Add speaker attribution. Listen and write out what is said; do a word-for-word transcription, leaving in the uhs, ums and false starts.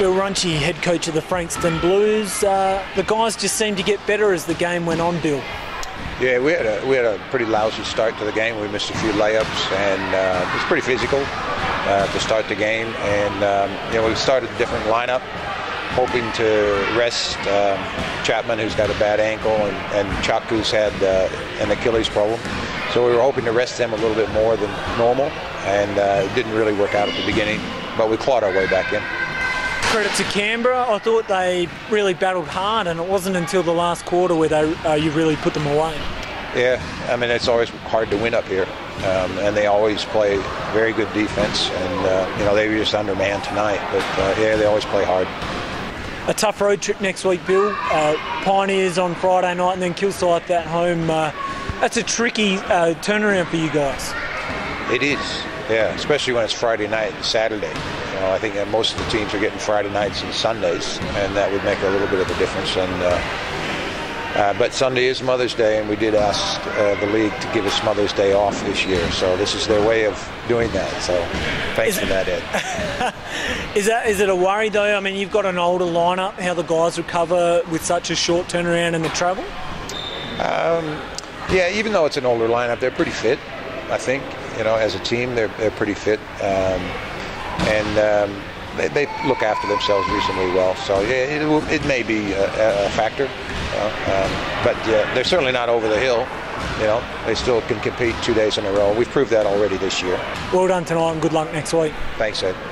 Speaker 1: Bill Runchey, head coach of the Frankston Blues. Uh, the guys just seemed to get better as the game went on, Bill.
Speaker 2: Yeah, we had a we had a pretty lousy start to the game. We missed a few layups, and uh, it was pretty physical uh, to start the game. And um, you know, we started a different lineup, hoping to rest um, Chapman, who's got a bad ankle, and, and Chuck, who's had uh, an Achilles problem. So we were hoping to rest them a little bit more than normal, and uh, it didn't really work out at the beginning, but we clawed our way back in.
Speaker 1: Credit to Canberra. I thought they really battled hard, and it wasn't until the last quarter where they uh, you really put them away.
Speaker 2: Yeah, I mean, it's always hard to win up here, um, and they always play very good defense, and uh, you know, they were just undermanned tonight, but uh, yeah, they always play hard.
Speaker 1: A tough road trip next week, Bill. Uh, Pioneers on Friday night and then Kilsyth at home. Uh, that's a tricky uh, turnaround for you guys.
Speaker 2: It is, yeah, especially when it's Friday night and Saturday. You know, I think that most of the teams are getting Friday nights and Sundays, and that would make a little bit of a difference. And uh, uh, but Sunday is Mother's Day, and we did ask uh, the league to give us Mother's Day off this year. So this is their way of doing that. So thanks for that, Ed.
Speaker 1: Is that is it a worry though? I mean, you've got an older lineup. How the guys recover with such a short turnaround and the travel?
Speaker 2: Um, yeah, even though it's an older lineup, they're pretty fit. I think, you know, as a team, they're they're pretty fit, um, and um, they, they look after themselves reasonably well. So yeah, it, will, it may be a, a factor, you know, um, but yeah, they're certainly not over the hill. You know, they still can compete two days in a row. We've proved that already this year.
Speaker 1: Well done tonight, and good luck next week.
Speaker 2: Thanks, Ed.